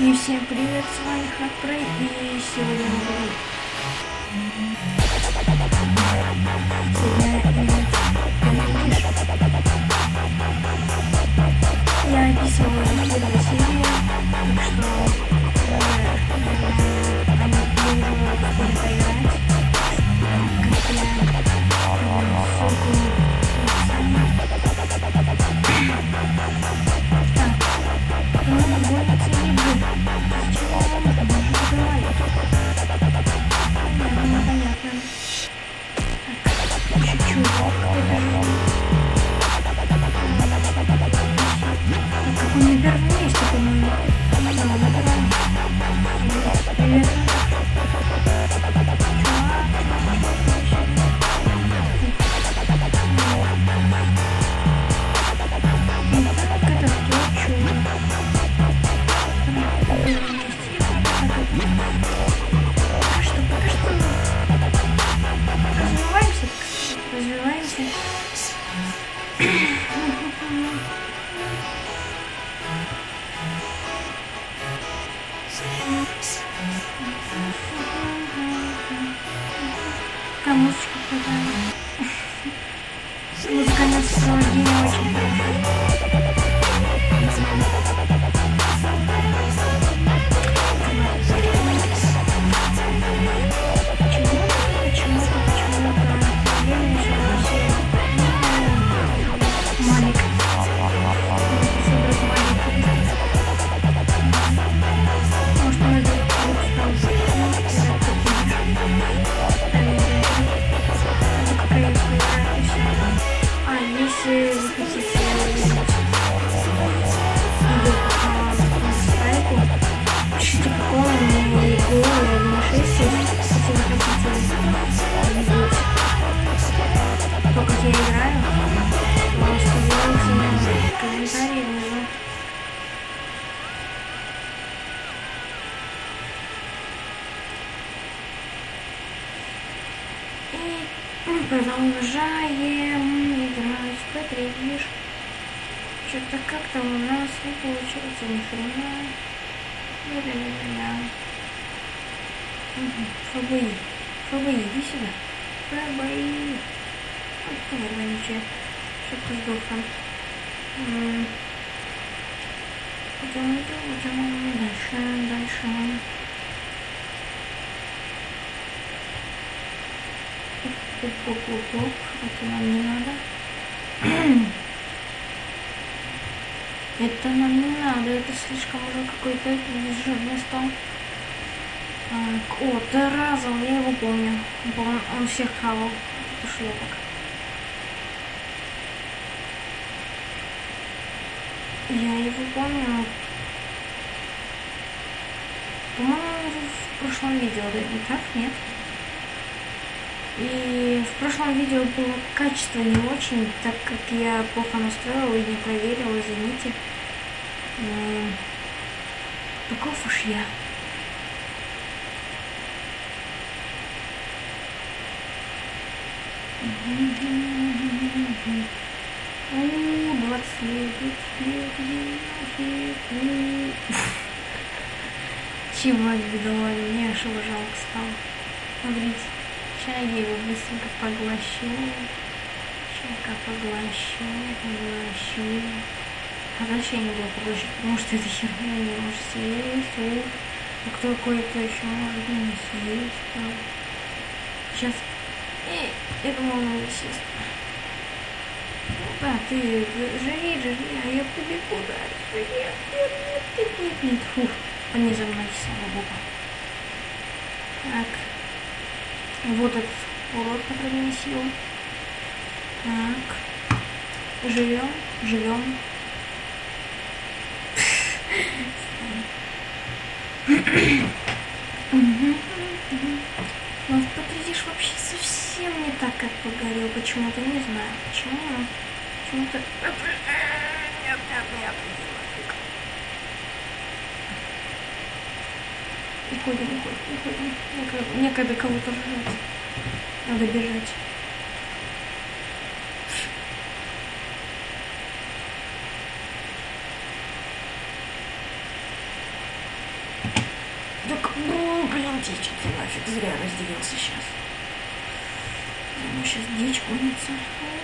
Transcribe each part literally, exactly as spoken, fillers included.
И всем привет, с вами Хакпрей, и сегодня мы будем... Сегодня я описывал уже первую серию, так что они уже успели поиграть. Как я ссылку в описании. Так, ну, гонится игры. Чего нужно? Нужно поговорить. Понятно, непонятно. Так, еще чувак какой-то. Как он на первом месте, по-моему. Да, на первом. Привет. Какая музычка какая-то. Музыкальное сопровождение очень хорошее. Почему-то, почему-то, почему-то. Время еще вообще Малик. Собрать Малик. Может, он это А, если вы хотите видеть видео по сайту, пишите какого мне гола один шесть, если вы хотите видеть то, как я играю, то оставляйте комментарии внизу. И продолжаем играть в Петриш. Что-то как-то у нас не получается ни хрена. Ля-ля-ля-ля. ФБИ. ФБИ, иди сюда. ФБИ. Вот, наверное, ничего. Чтоб ты сдох там. Идем, идем, идем. Дальше, дальше. Оп-оп-оп-оп. Это нам не надо. Это нам не надо. Это слишком уже какой-то жирный стол. Так, о, Теразл, я его помню. Он, он всех хавал. Это шлепок. Я его помню. По-моему, в прошлом видео, да, не так? Нет? И в прошлом видео было качество не очень, так как я плохо настроила и не проверила, извините. И... Таков уж я. Ууу, двадцать лет, чувак бедовый, мне аж его жалко стало. Смотрите. Сейчас я его быстренько поглощу. Сейчас поглощу, поглощу. А дальше я не буду поглощать, потому что эта херня не может съесть. О, а кто кое-кто еще может не съесть. Да. Сейчас. Эй, я думала, он не съест. Да, ты живи, живи, а я побегу дальше. Нет, нет, нет, нет, нет, нет. Фух, он не за мной, слава богу. Так. Вот этот урод, который меня съел. Так. Живем, живем. Но Петриш вообще совсем не так, как погорел. Почему-то не знаю. Почему? Почему-то... Нет, нет, нет. Уходим, уходим, уходим. Некогда, некогда кого-то жрать. Надо бежать. дичь, нафиг, зря разделился сейчас. Ему сейчас дичь гонится.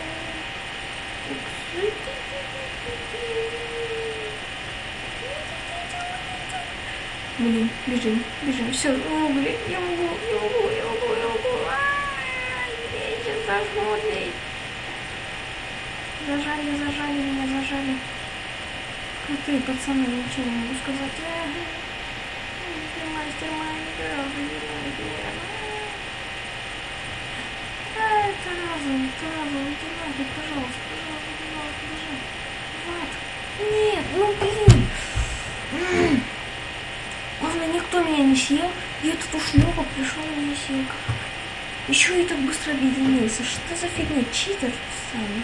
Блин, бежим, бежим. Все, о, блин, я могу, я могу, я могу, я могу. Я сейчас зажму, блин. Зажали, зажали меня, зажали. Крутые пацаны, ничего не могу сказать. Мастер, мастер, блин, Ай, Таразу, Таразу, иди нафиг, пожалуйста, пожалуйста, пожалуйста, бежи. Вот. Нет, ну блин. Главное, никто меня не съел, и этот ушлепок пришел и меня съел. Еще и так быстро объединился. Что за фигня? Читер сами.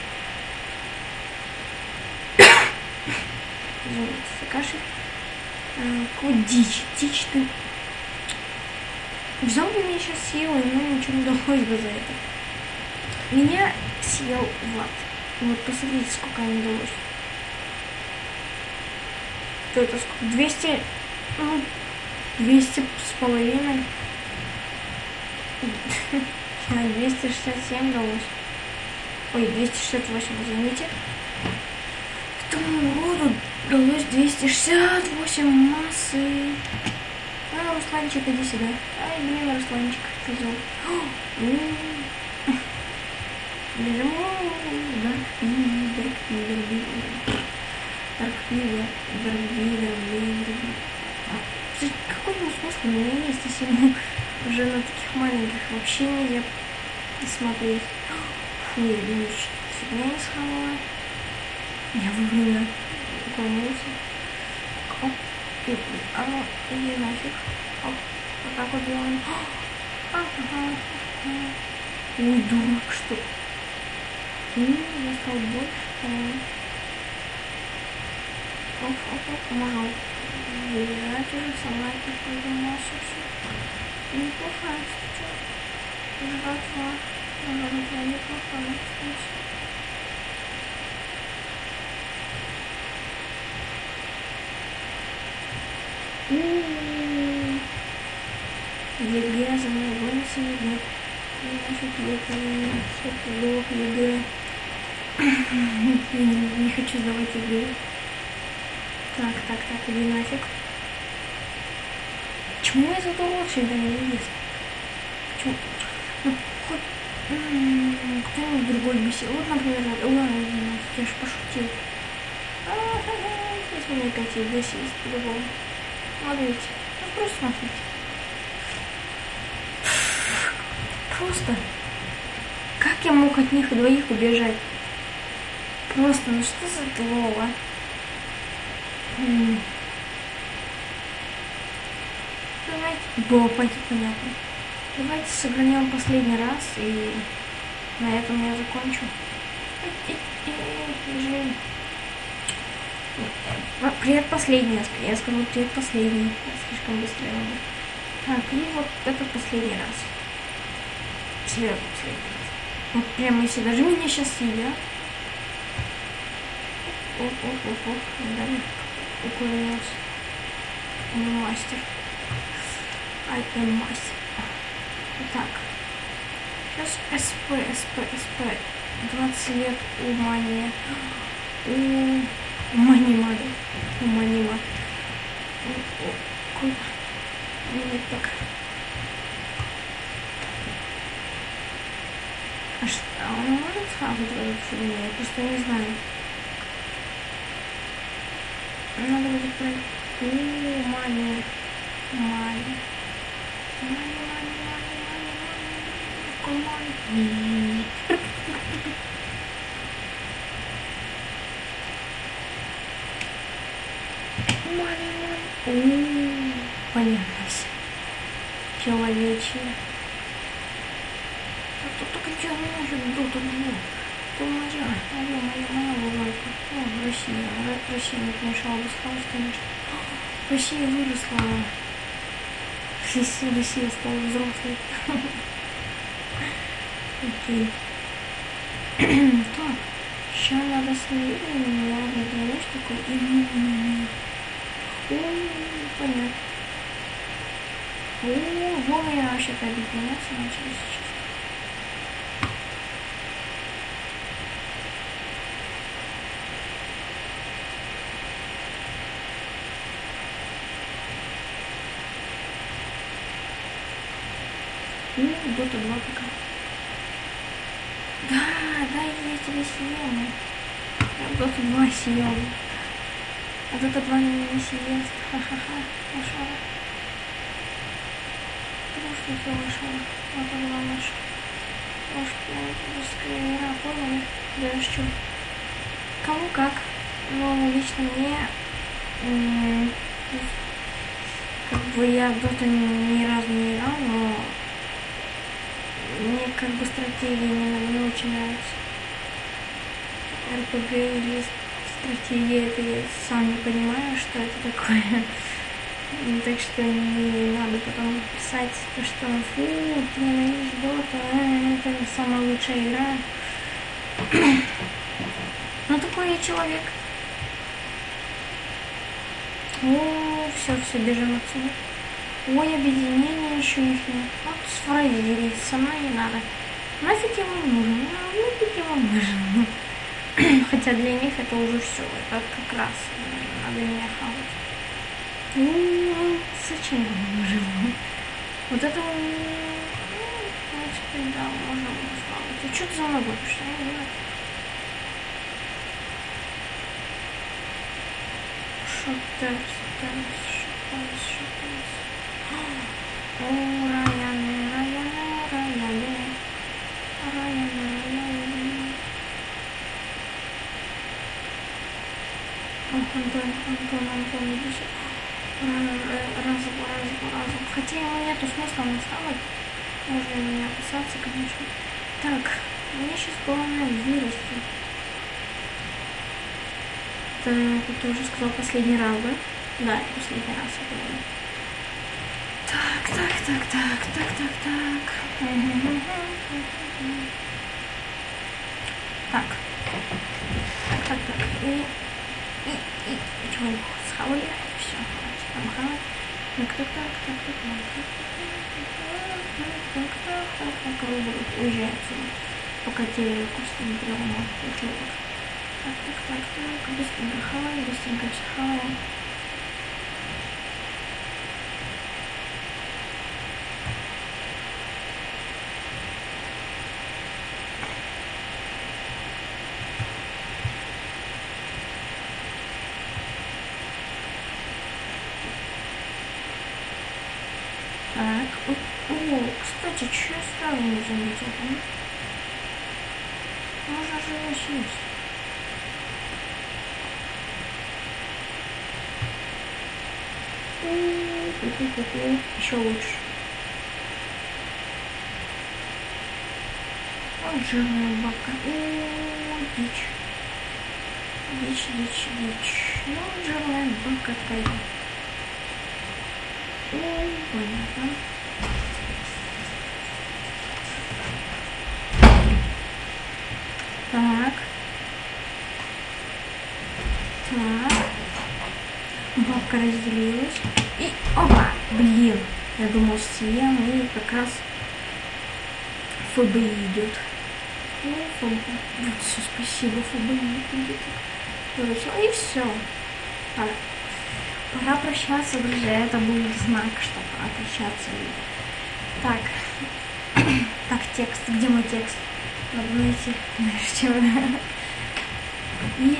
Извините за кашель. А, какой дичь, дичь ты. Взял бы меня сейчас съел, и ему ничего не удалось бы за это. Меня съел Влад. Вот посмотрите, сколько ему удалось. Это сколько? двести, ну, двести с половиной. двести шестьдесят семь удалось. Ой, двести шестьдесят восемь, извините. Этому уроду удалось двести шестьдесят восемь массы. А, Русланчик, иди сюда. Ай, блин, Русланчик, козел. Бежим. Дарк Пи, Дарк Пи, Дарк Пи, Дарк Пи, Дарк Пи, Дарк Пи. Какой ему смысл? У меня есть, если ему уже на таких маленьких вообще нельзя смотреть. Фу, я думаю, что фигня не схавала. Я вовремя уклонился. Оп, и, а ну, иди нафиг. Оп, вот так вот делаем. Ага, ага. Ой, дурак, что? М, я стал больше, по-моему. Оп, оп, оп, можно убирать уже, собрать такую массу, все. Неплохая, кстати. Жратва. Жратва неплохая, кстати. ЕГЭ за мной гонится, ЕГЭ. Нафиг ЕГЭ, все плохо, ЕГЭ. Я не, не хочу сдавать ЕГЭ. Так, так, так, иди нафиг. Почему я за того всегда не ест? Почему? Ну, хоть кто-нибудь другой бесил. Вот, например, ладно, иди нафиг, я ж пошутил. А-ха-ха, здесь меня опять ЕГЭ съесть по-любому. Смотрите, ну просто смотрите. Просто. Как я мог от них двоих убежать? Просто, ну что за длова? М-м. Давайте. Было понятно. Давайте сохраним последний раз, и на этом я закончу. Бежим. Предпоследний, я скажу предпоследний. Слишком быстро я буду. Так, и вот это последний раз. Серьезно, последний раз. Вот прямо если даже меня сейчас съедят. Оп-оп-оп-оп. Далее уклонился. Мастер. I am мастер. Так. Сейчас СП, СП, СП. двадцать лет у Мания. У Манима. У Манима. Куда? Нет, так. А что? А он может схавать в эту фигню? Я просто не знаю. Надо будет пройти. О, Мания. Мания. Мания, Мания, Мания, Мания, Мания. Мания. Мания, Мания. Понятно все. Человечье. Тут только что нафиг был, тут был. Ты моя, моя, моя, моя лужайка. О, Россия. Россия не помешала бы схавать, конечно. Россия выросла. Если Россия стала взрослой. Окей. Так, сейчас надо следить. Надо делать такой. О, понятно. О, вовремя вообще-то объединяться начали сейчас. У, Дота два пока. Да, да, я тебя съем. Я Дота два съем. А Дота два меня не съест. Ха-ха-ха. Лошара. Просто все лошара. Дота два лошара. Ложка игра, поняли? Да что? Кому как. Но лично мне... Как бы я в Доту ни разу не играл, но... Мне как бы стратегия не, не очень нравится. эр пэ гэ или стратегия, это я сам не понимаю, что это такое. Так что не надо потом писать то, что фу, ты ненавидишь Доту, а, это самая лучшая игра. Ну такой я человек. О, все, все, бежим отсюда. Ой, объединение еще их нет. Вот сфразились, со мной не надо. Нафиг ему нужен? Нафиг ему нужен? Хотя для них это уже все. Это как раз надо меня хавать. Ну, зачем ему нужен? Вот это он... Ну, в принципе, да, можно его славить. А что ты за мной будешь? Я не знаю. Шуттерс, шуттерс, шуттерс, шуттерс. О, Райане, Райане, Райане, Райане, Райане. О, Антон, Антон, Антон, иди сюда. Разом, разом, разом. Хотя ему нету смысла наставать. Можно меня опасаться, конечно. Так, мне сейчас главное вырасти. Так, ты уже сказал последний раз, да? Да, последний раз я говорю. Так, так, так, так, так, так, так. Так. Так, так, так. И, и, и, чего? Схавали? Все, хватит там хавать. Так, так, так, так, так, так, так, так, так, так, так, рубль. Уезжай отсюда. Пока тебе кусты не переломал. Так, так, так, так, быстренько хаваем, быстренько все хаваем. Так, о, о, кстати, что я сразу не заметил, да? Можно же его съесть. Еще лучше. Вот жирная бабка. О, дичь. Дичь, дичь, дичь. Ну, жирная бабка такая. О, понятно. Так. Так. Бабка разделилась. И опа! Блин! Я думал, съем, и как раз ФБИ идет. Ну, ФБИ. Вот, все, спасибо, ФБИ идет. И все. Пора. Пора прощаться, друзья. Это будет знак, что пора прощаться. Так. Так, текст. Где мой текст? Надо найти. Знаешь, чего? И...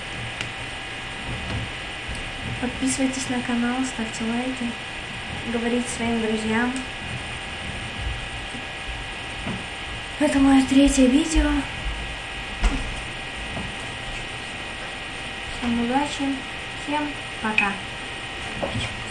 Подписывайтесь на канал, ставьте лайки, говорите своим друзьям. Это мое третье видео. Всем удачи, всем пока.